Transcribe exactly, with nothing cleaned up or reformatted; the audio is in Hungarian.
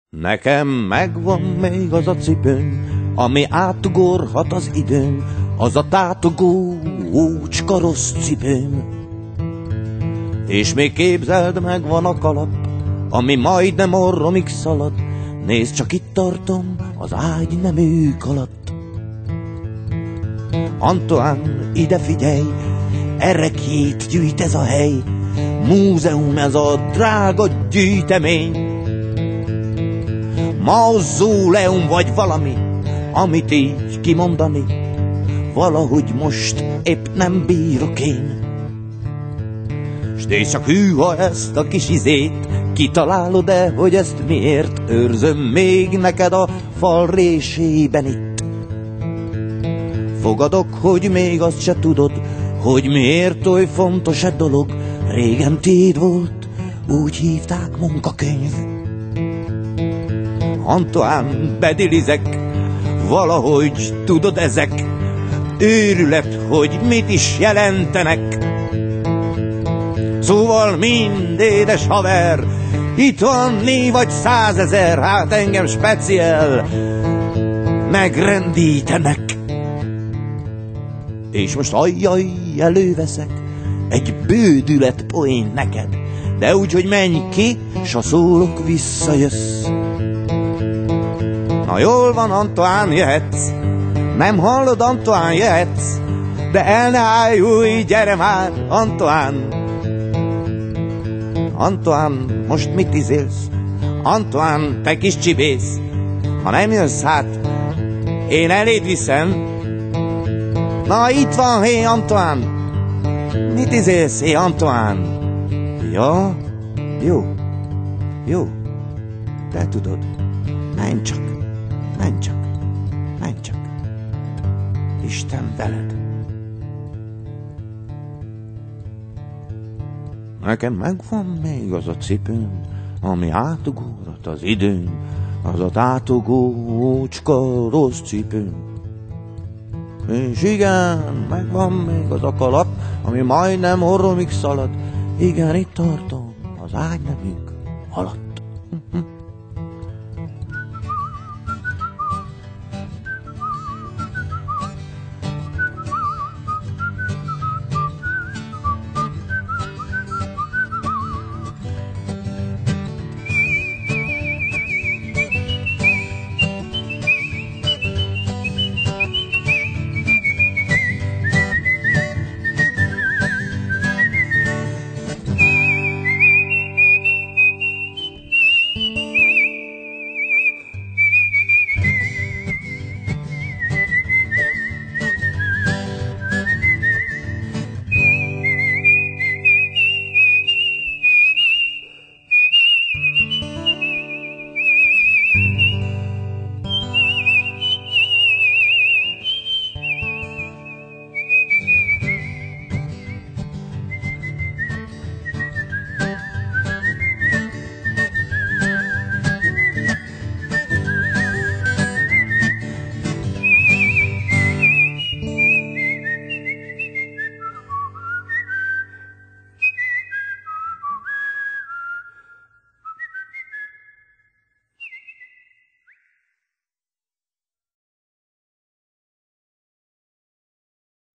Nekem megvan még az a cipőm, ami átugorhat az időn, az a tátogó, ócska rossz cipőm. És még képzeld, megvan a kalap, ami majdnem orromig szalad, nézd, csak itt tartom az ágy neműk alatt. Antoine, ide figyelj, erekjét gyűjt ez a hely, múzeum ez a drága gyűjtemény. Mauzóleum vagy valami, amit így kimondani, valahogy most épp nem bírok én. S nézd csak, hűha, ezt a kis izét, kitalálod-e, hogy ezt miért őrzöm még neked a fal résében itt? Fogadok, hogy még azt se tudod, hogy miért oly fontos egy dolog, régen tiéd volt, úgy hívták munkakönyv. Antoine, bedilizek, valahogy tudod ezek, őrület, hogy mit is jelentenek. Szóval mind, édes haver, itt van négy vagy százezer, hát engem speciál megrendítenek. És most ajjaj, előveszek egy bődület poén neked, de úgy, hogy menj ki, s ha szólok, visszajössz. Na jól van, Antoine, jöhetsz. Nem hallod, Antoine, jöhetsz. De el ne ájulj, gyere már, Antoine. Antoine, most mit izélsz? Antoine, te kis csibész. Ha nem jössz, hát én eléd viszem. Na itt van, hé, Antoine. Mit izélsz, hé, Antoine? Ja, jó, jó. Te tudod, menj csak. Menj csak, menj csak, Isten veled. Nekem megvan még az a cipőm, ami átugorhat az időn, az a tátogó, ócska rossz cipőm. És igen, megvan még az a kalap, ami majdnem orromig szalad, igen, itt tartom az ágyneműk alatt.